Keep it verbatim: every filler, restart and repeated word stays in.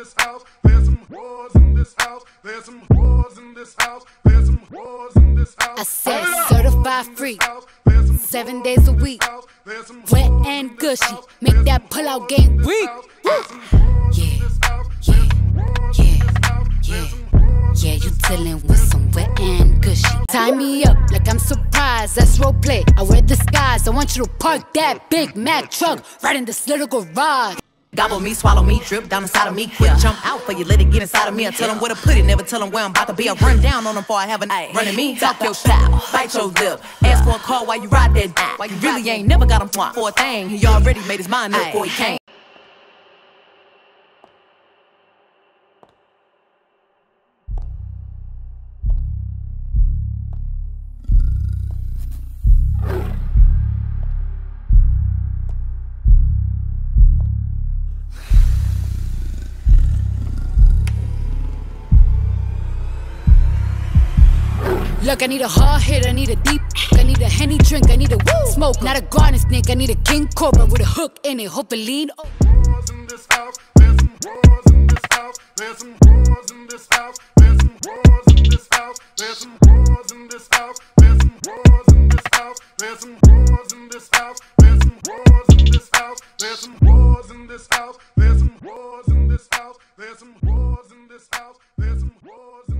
this house. There's some whores in this house. There's some whores in this house. There's some whores in this house. I said certified free, seven days a week, wet and gushy, make that pull-out game weak. Yeah, yeah, yeah, yeah, yeah, you dealing with some wet and gushy. Tie me up like I'm surprised, that's roleplay. I wear disguise, I want you to park that Big Mac truck right in this little garage. Gobble me, swallow me, drip down inside of me. Quick yeah. Jump out for you, let it get inside of me. I tell them where to put it, never tell them where I'm about to be. I run down on them before I have a night. Running me, talk your style, bite your lip. Ask for a call while you ride that dick. While you really ain't never got him for a thing. He already made his mind up before he came. Look, I need a hard hit, I need a deep, I need a Henny drink, I need a woo smoke, not a garden snake, I need a king cobra with a hook in it, hope it lean. Oh. Whores in this house, there's some whores in this house, there's some whores in this house, there's some whores in this house, there's some whores in this house, there's some whores in this house, there's some whores in this house, there's some whores in this house, there's some whores in this house, there's some whores in this house, there's some whores in this house, there's some whores in this house.